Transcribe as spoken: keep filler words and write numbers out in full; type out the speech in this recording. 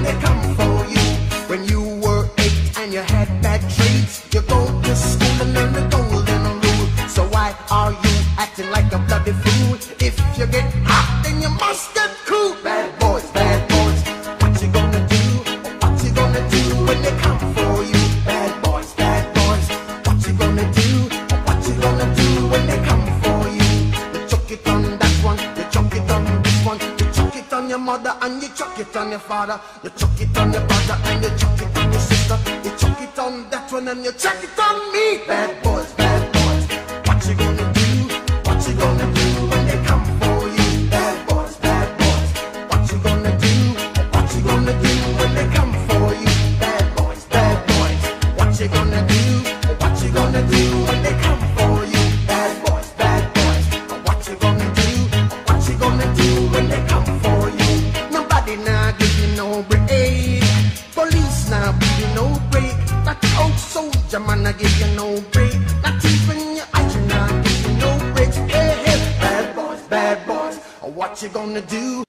they come for you. When you were eight and you had bad traits, you go to school and learn the golden rule. So why are you acting like a bloody fool? If you get hot, then you must get cool. Bad boys, bad boys, what you gonna do? What you gonna do when they come for you? Bad boys, bad boys, what you gonna do? What you gonna do when they come for you? You chuck it on that one, you chuck it on this one, you chuck it on your mother and you chuck it on your father, you chuck it on your brother and you chuck it on your sister, you chuck it on that one and you chuck it on me. Bad boys, bad boys, what you gonna do? What you gonna do when they come for you? Bad boys, bad boys, what you gonna do? What you gonna do when they come for you? Bad boys, bad boys, what you gonna do? What you gonna do when they come for you? Bad boys, bad boys, what you gonna do? What you gonna do when they come for you? Nobody now give you no break. Police now give you no break. That old soldier man I give you no break. Not even your eyes now give you no breaks. Hey, hey, bad boys, bad boys, what you gonna do?